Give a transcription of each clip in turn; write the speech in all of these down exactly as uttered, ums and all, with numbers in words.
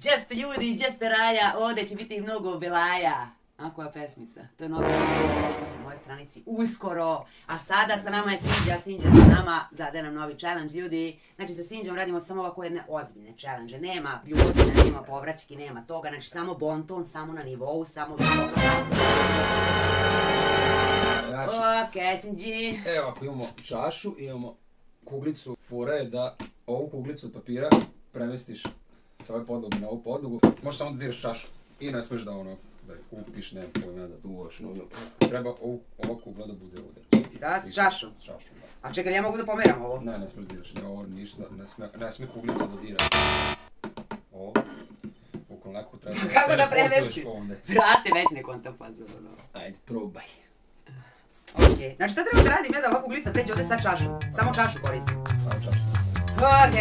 Gdje ste ljudi, gdje ste raja, ovdje će biti mnogo belaja. A koja pesmica? To je novi na mojoj stranici uskoro. A sada sa nama je Sinđa, Sinđa sa nama zade nam novi challenge, ljudi. Znači sa Sinđom radimo samo ovako jedne ozbiljne challenge. Nema bljudine, nema povraćki, nema toga. Znači samo bonton, samo na nivou, samo visoko glasno. Znači, ok, Sinđi. evo ako imamo čašu, imamo kuglicu. Fora je da ovu kuglicu od papira premestiš s ove podloge na ovu podlogu. Možeš samo da diraš čašu i ne smiješ da ono, da je kupiš, nema pojma, da duvaš, no, no. Treba ovu, ova kugla da bude ovdje. Da, s čašom? S čašom, da. A čekaj, ja mogu da pomeram ovo? Ne, ne smiješ da diraš, ne, ovo ništa, ne smije, ne smije kuglica da dira. Ovo, ukoliko neko treba da kako da teleportuješ premestim? ovdje. Brate, već ne kontam fazu, ono. Ajde, probaj. Ok, znači šta treba da radim ja da ova kuglica pređe ovdje sa čašom? Samo čašu koristim. Samo čašu. Ok.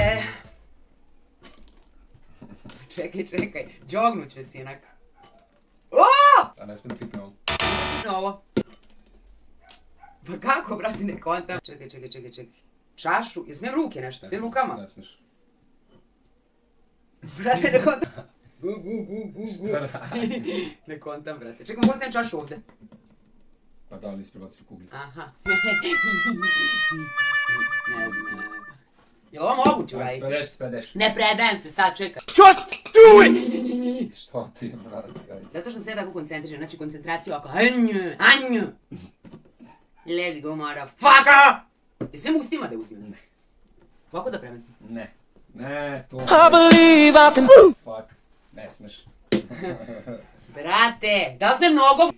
Čekaj, čekaj, džognut ću si onak. Oooo! A ne smije da pipne ovo. Nisam pipne ovo. Pa kako, brati, ne kontam? Čekaj, čekaj, čekaj, čekaj. Čašu, jel smijem ruke nešto? Smijem rukama? Ne smiješ. Brate, ne kontam. Gu, gu, gu, gu, gu. Šta radi? Ne kontam, brate. Čekaj, mogu stavim čašu ovdje? Pa da li nisi prebacili kuglicu? Aha. Ne znam. Jel ovo moguće Ajde, uraditi? spredeš, spredeš. Ne predajem se, sad čekaj. Just do it! Što ti, brate, ajde. Zato što se ja tako koncentrišem, znači koncentracija ovako. Anju, anju. Let's go, motherfucker! I sve mogu s tima da uzmem? Ne. Ovako da premestim? Ne. Ne, to... I believe I can. Fuck. Ne smiješ. Brate, da li sme mnogo?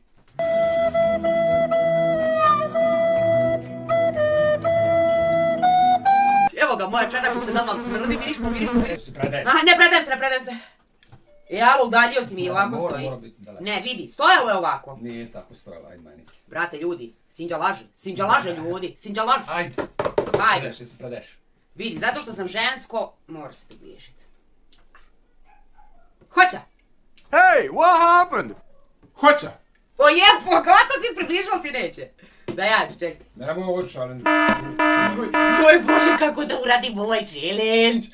Evo ga, moja čarapica da vam smrdi, miriš mu, miriš mu, miriš. Se predeš. Aha, ne predajem se, ne predajem se. E, alo, udaljio si mi i ovako Mora- stoji. mora biti daleko. Ne, vidi, stojalo je ovako. Nije tako stojala, ajde meni si. Brate, ljudi, Sinđa laže, Sinđa laže, ljudi, Sinđa laže. Ajde. Ajde, Predeš, se predeš. vidi, zato što sam žensko, mora se približiti. Hoća! Hey, what happened? Hoća! O je, pogotovo si približilo si neće. Da ja ću, čekaj. Nemoj ovo challenge. Moj Bože, kako da uradim ovaj challenge.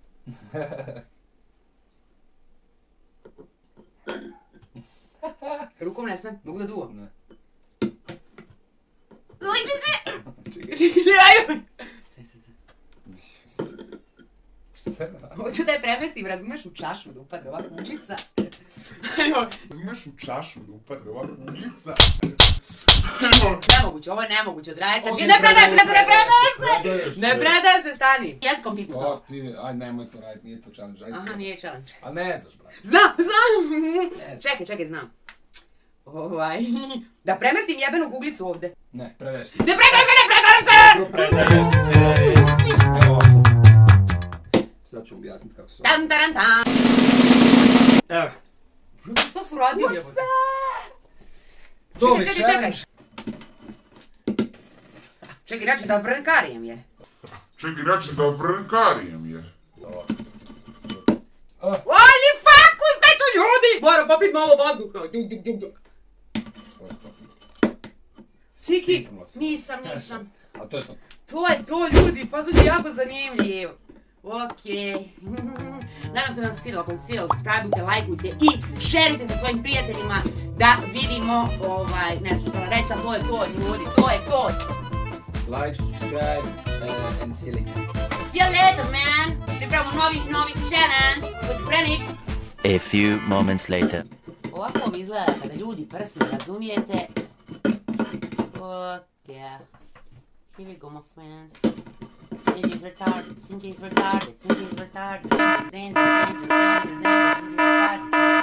Rukom ne smem, mogu da duvam. Ne. Ujde se! Čekaj, čekaj, ajde! Šta radi? Hoću da je premestim, razumeš, u čašu da upadne ova kuglica. Razumeš u čašu da upadne ova kuglica. Nemoguće, ovo je nemoguće odraditi. Znači, Ok, ne predaje se, ne predaje predaje se, se! predaje se. Ne predaje se, stani! Jezikom pipnu O, to. ti, ajde nemoj to raditi, nije to challenge, ajde. Aha, nije challenge. A ne znaš, brate. Znam, znam! Čekaj, čekaj, znam. Ovaj... Da premestim jebenu kuglicu ovde. Ne, predeš se. Ne predajem se, ne predajem se! Dobro, predeš se. Evo ovako. Sad ću objasniti kako se ovo. Tan, taran, tan! Evo. Brate, šta su radili, jebote? To mi Čekaj, čekaj, čekaj. challenge. Čekaj, znači da vrnkarijem je. Čekaj, znači za vrnkarijem je. Holy fuck, uzme tu ljudi! Moram popit malo vazduha. Duk, duk, duk, duk. Siki, nisam, nisam. A to je to. To je to, ljudi, pa su jako zanimljiv. Okej. Nadam se da vam se svidjelo, ako vam se svidjelo, subscribeujte, lajkujte i šerujte sa svojim prijateljima da vidimo, ovaj, nešto što vam reći, ali to je to, ljudi, to je to. Like, subscribe, uh, and see you later. See you later, man! Pripravamo novi, novi challenge. Budite spremni. A few moments later. Ovako vam izgleda kada ljudi prsne, razumijete? Ok. Here we go, my friends. Sinji is retarded, Sinji is retarded, Sinji is retarded. Danger, danger, danger, danger, Sinji is retarded.